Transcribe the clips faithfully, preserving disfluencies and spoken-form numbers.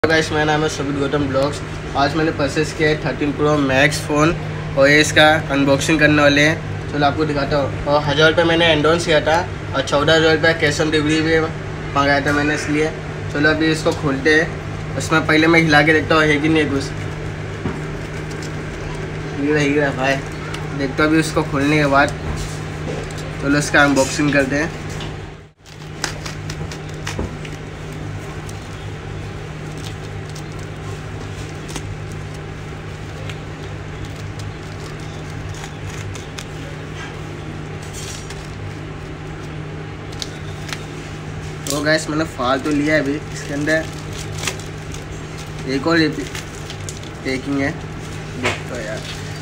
Guys, मेरा नाम है सुबित गौतम ब्लॉग्स। आज मैंने परचेस किया है थर्टीन प्रो मैक्स फ़ोन और ये इसका अनबॉक्सिंग करने वाले हैं। चलो आपको दिखाता हूँ। और हज़ार रुपये मैंने एडवांस किया था और चौदह हज़ार रुपये कैश ऑन डिलीवरी भी मंगाया था मैंने, इसलिए चलो अभी इसको खोलते हैं। उसमें पहले मैं हिला के देखता हूँ है कि नहीं कुछ। ये रहेगा भाई, देखता हूँ अभी उसको खोलने के बाद। चलो इसका अनबॉक्सिंग करते हैं। तो गैस मैंने फाल तो लिया है। अभी इसके अंदर एक और पैकिंग है, देखो यार।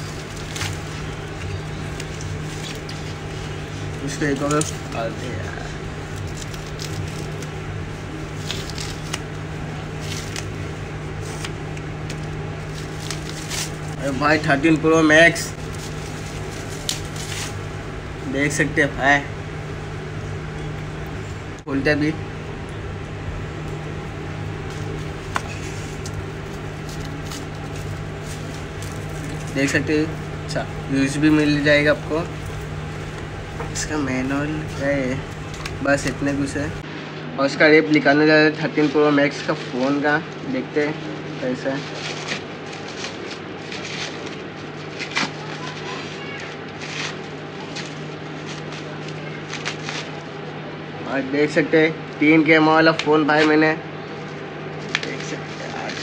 इसको एक और फाल दे यार। अरे भाई थर्टीन प्रो मैक्स देख सकते हैं भाई। खोलते भी देख सकते हैं। अच्छा, यूज भी मिल जाएगा आपको। इसका मैनुअल क्या है, बस इतने कुछ है। और इसका रेप निकालने जा रहा है थर्टीन प्रो मैक्स का फ़ोन का। देखते हैं कैसा है। और देख सकते हैं तीन के एम वाला फ़ोन भाई मैंने, देख सकते हैं आज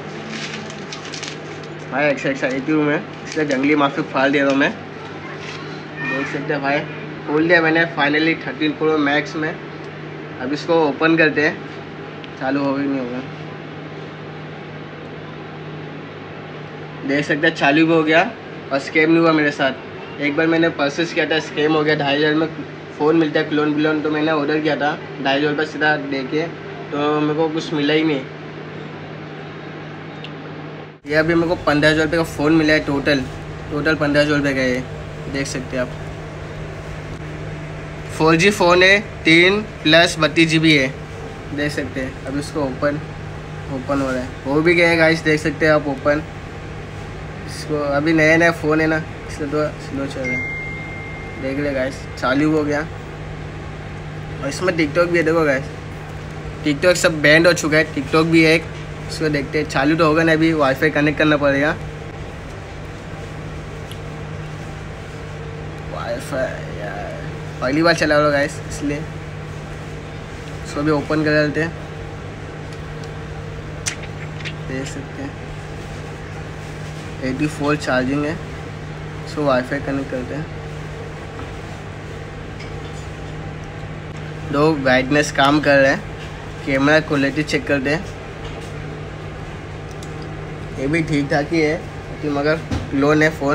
भाई एक्स एक्स आई टू में, इसलिए जंगली माफी फाड़ दे रहा हूँ मैं। देख सकते हैं भाई, खोल दिया मैंने फाइनली थर्टीन प्रो मैक्स में। अब इसको ओपन करते हैं। चालू हो गई नहीं होगा, देख सकते हैं चालू भी हो गया और स्कैम नहीं हुआ मेरे साथ। एक बार मैंने परचेस किया था, स्कैम हो गया। ढाई हज़ार में फ़ोन मिलता है क्लोन बिलोन, तो मैंने ऑर्डर किया था ढाई हज़ार रुपये सीधा दे के, तो मेरे को कुछ मिला ही नहीं। ये अभी मेरे को पंद्रह हज़ार रुपये का फ़ोन मिला है। टोटल टोटल पंद्रह हज़ार रुपये का है, देख सकते हैं आप। फोर जी फ़ोन है, तीन प्लस बत्तीस जी बी है, देख सकते हैं। अब इसको ओपन ओपन हो रहा है, हो भी गया है गाइस, देख सकते हैं आप ओपन। इसको अभी नया नया फ़ोन है ना, इसलिए तो स्लो चल रहा है। देख ले गाइस, चालू हो गया। और इसमें टिकटॉक भी है, देखो गाइस। टिकटॉक सब बैंड हो चुका है, टिकटॉक भी है एक। इसको देखते हैं, चालू तो होगा ना, अभी वाईफाई कनेक्ट करना पड़ेगा। वाईफाई यार पहली बार चला रहा गाइस, इसलिए इसको भी ओपन कर लेते हैं। देख सकते हैं एटी फोर चार्जिंग है। इसको वाईफाई कनेक्ट करते हैं। दो ब्राइटनेस काम कर रहे हैं। कैमरा क्वालिटी चेक करते हैं। ये भी ठीक ठाक ही है, मगर लोन है फ़ोन,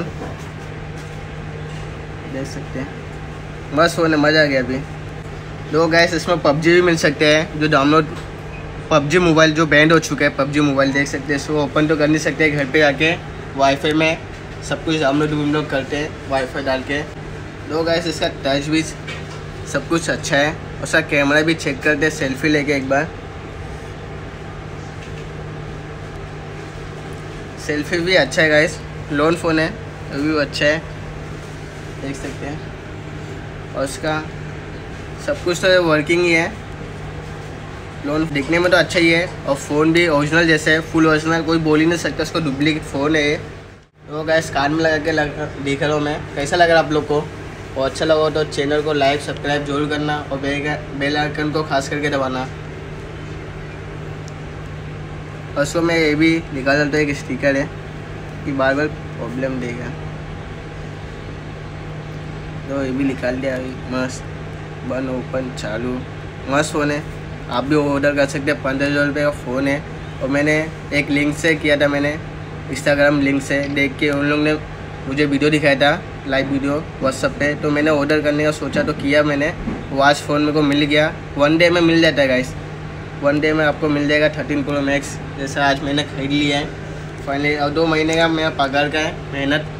देख सकते हैं। मस्त फ़ोन है, मज़ा आ गया अभी। दो गैस इसमें पबजी भी मिल सकते हैं, जो डाउनलोड पबजी मोबाइल जो बैंड हो चुका है, पबजी मोबाइल देख सकते हैं। इसको ओपन तो कर नहीं सकते, घर पे आके वाईफाई में सब कुछ डाउनलोड वाउनलोड करते हैं वाईफाई डाल के। दो गैस इसका टच भी सब कुछ अच्छा है। उसका कैमरा भी चेक करते हैं, सेल्फी लेके एक बार। सेल्फी भी अच्छा है गाइस, लोन फ़ोन है, वो भी अच्छा है, देख सकते हैं। और उसका सब कुछ तो वर्किंग ही है। लोन दिखने में तो अच्छा ही है, और फ़ोन भी ओरिजिनल जैसे है, फुल ओरिजिनल, कोई बोल ही नहीं सकता उसको डुप्लीकेट फ़ोन है ये। तो गाइस कान में लगा के लग देख रहा हूँ मैं, कैसा लग रहा है आप लोग को। और अच्छा लगा तो चैनल को लाइक सब्सक्राइब जरूर करना, और बेल आइकन को खास करके दबाना। और उसको मैं ये भी निकाल देता हूँ, एक स्टिकर है कि बार बार प्रॉब्लम देगा, तो ये भी निकाल दिया अभी। मस्त बंद ओपन चालू, मस्त फ़ोन है। आप भी ऑर्डर कर सकते हैं, पंद्रह हज़ार रुपये का फ़ोन है। और मैंने एक लिंक से किया था, मैंने इंस्टाग्राम लिंक से देख के उन लोग ने मुझे वीडियो दिखाया था, लाइव वीडियो व्हाट्सएप पे, तो मैंने ऑर्डर करने का सोचा तो किया मैंने। वॉच फ़ोन मेरे को मिल गया, वन डे में मिल जाता है गाइस, वन डे में आपको मिल जाएगा थर्टीन प्रो मैक्स। जैसा आज मैंने ख़रीद लिया है फाइनली। और दो महीने का मेरा पगार का है मेहनत,